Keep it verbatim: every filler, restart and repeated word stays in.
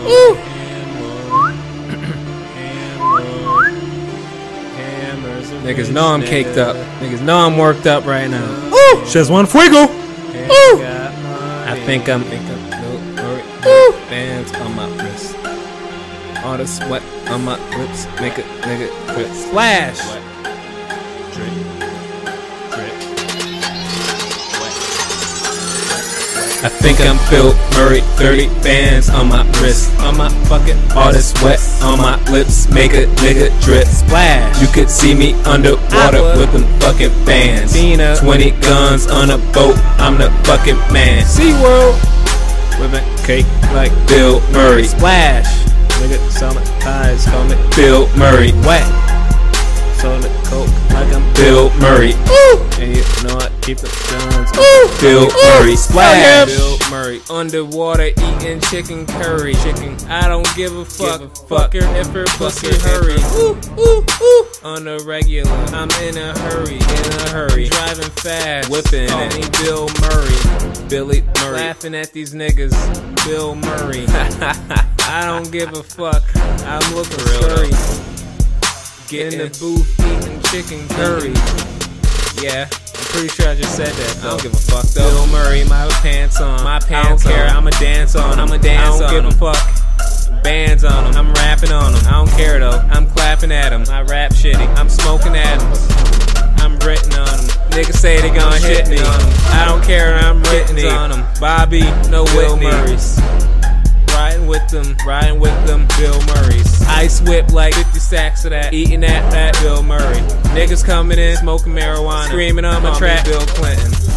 Ooh. Niggas know I'm caked up. Niggas know I'm worked up right now. Ooh. Just one fuego. Ooh. I think I'm. Think I'm no, bands on my wrist. All the sweat on my lips make a nigga quit. Splash. Drip. Drip. I think I'm Bill Murray, thirty bands on my wrist, on my fucking, all the sweat on my lips, make a nigga drip. Splash. You could see me underwater with them fucking bands. Tina. twenty guns on a boat, I'm the fucking man. SeaWorld, whipping cake like Bill Murray. Splash. Nigga selling ties, call me Bill Murray. Wet. Selling coke like I'm Bill Murray. Ooh. And you know I keep the guns. Ooh. Bill Ooh. Murray. Splash. Bill Murray. Underwater eating chicken curry. Chicken. I don't give a fuck. Give a fuck her if her pussy hurry. Ooh, ooh, ooh. On the regular, I'm in a hurry. In a hurry. Driving fast. Whipping. Call me Bill Murray. Billy Murray. Laughing at these niggas. Bill Murray. I don't give a fuck. I'm looking scurry. Get in the booth eating chicken curry. Yeah, I'm pretty sure I just said that. I don't give a fuck though. Bill Murray, my pants on. My pants I don't care. I'ma dance on. I'ma dance on. I don't give a fuck. Bands on them. I'm rapping on them. I don't care though. I'm clapping at them. I rap shitty. I'm smoking at them. I'm written on them. Niggas say they gon' hit me. I don't care. I'm written on them. Bobby, no Bill Murray's. Riding with them, riding with them, Bill Murray's. Ice whip like fifty stacks of that, eating that, that Bill Murray. Niggas coming in, smoking marijuana, screaming on my track, Bill Clinton.